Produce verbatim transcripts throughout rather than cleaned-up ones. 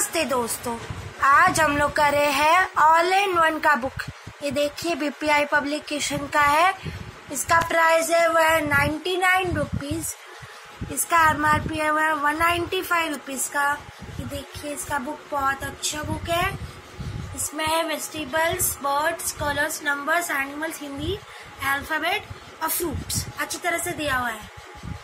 नमस्ते दोस्तों, आज हम लोग कर रहे हैं ऑल इन वन का बुक। ये देखिए बीपीआई पब्लिकेशन का है। इसका प्राइस है वह है नाइन्टी नाइन रुपीज। इसका एमआरपी है वह वन नाइन्टी फाइव रुपीज का। ये देखिए इसका बुक बहुत अच्छा बुक है। इसमें है vegetables, birds, colours, numbers, animals, Hindi, alphabet और फ्रूट्स अच्छी तरह से दिया हुआ है।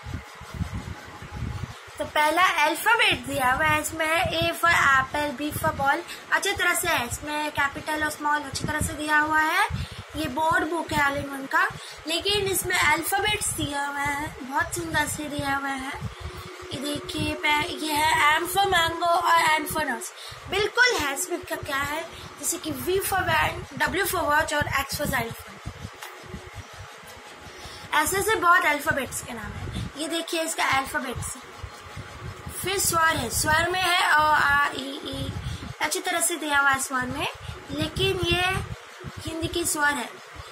तो पहला अल्फाबेट दिया हुआ है, इसमें है A for apple, B for ball अच्छी तरह से है। इसमें कैपिटल और स्मॉल अच्छी तरह से दिया हुआ है। ये बोर्ड बुक है ऑल इन वन का, लेकिन इसमें अल्फाबेट्स दिया हुआ है, बहुत सुंदर से दिया हुआ है। ये देखिए ये है एम फॉर मैंगो और एन फॉर नट्स, बिल्कुल है। इसमें का क्या है, जैसे कि V for van, W for watch और एक्स फॉर xylophone। ऐसे ऐसे बहुत अल्फाबेट्स के नाम है। ये देखिए इसका अल्फाबेट्स। फिर स्वर है, स्वर में है अ आ ई ई अच्छी तरह से दिया हुआ है स्वर में, लेकिन ये हिंदी की स्वर है।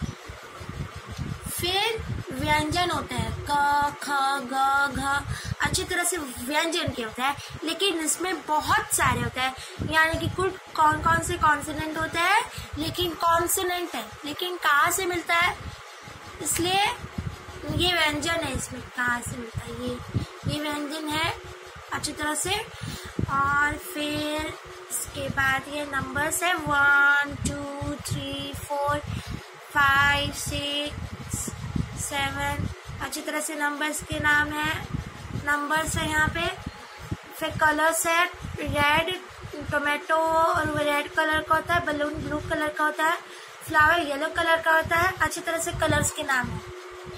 फिर व्यंजन होते हैं क ख ग घ अच्छी तरह से व्यंजन के होते हैं, लेकिन इसमें बहुत सारे होते हैं, यानी कि कुल कौन कौन से कॉन्सोनेंट होते हैं, लेकिन कॉन्सोनेंट है, लेकिन कहाँ से मिलता है, इसलिए ये व्यंजन है। इसमें कहाँ से मिलता है, ये ये व्यंजन है अच्छी तरह से। और फिर इसके बाद ये नंबर्स है one two three four five six seven अच्छी तरह से नंबर्स के नाम है, नंबर्स है यहाँ पे। फिर कलर्स है रेड, टोमेटो और रेड कलर का होता है, बलून ब्लू कलर का होता है, फ्लावर येलो कलर का होता है, अच्छी तरह से कलर्स के नाम है।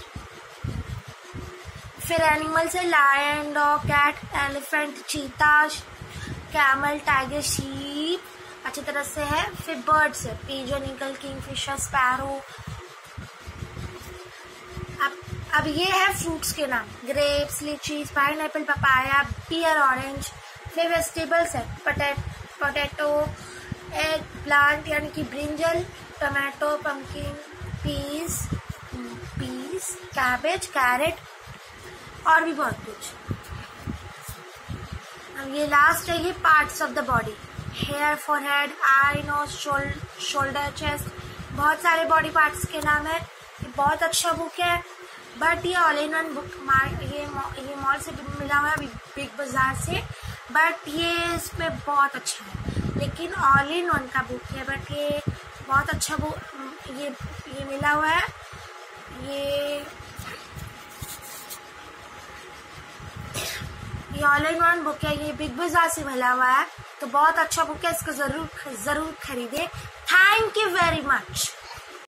फिर एनिमल्स है lion, dog, cat, elephant, cheetah, camel, tiger, sheep अच्छी तरह से है। फिर बर्ड्स है पिजन, ईगल, किंगफिशर, स्पैरो। अब अब ये है फ्रूट्स के नाम, grapes, lychees, pineapple, papaya, pear, orange. फिर वेजिटेबल्स है पोटैटो, एग प्लांट यानी कि brinjal, tomato, pumpkin, peas peas cabbage, carrot और भी बहुत कुछ। अब ये लास्ट है, ये parts of the body, hair, forehead, eye, nose, shoulder, chest, बहुत सारे बॉडी पार्ट्स के नाम है। ये बहुत अच्छा बुक है, बट ये ऑल इन वन बुक ये ये मॉल से मिला हुआ है, बिग बाजार से, बट ये इसमें बहुत अच्छा है, लेकिन ऑल इन वन का बुक है, बट ये बहुत अच्छा बुक ये ये मिला हुआ है। ये ये ऑल इन वन बुक है, ये बिग बाजार से मिला हुआ है, तो बहुत अच्छा बुक है, इसको जरूर जरूर खरीदे। Thank you very much.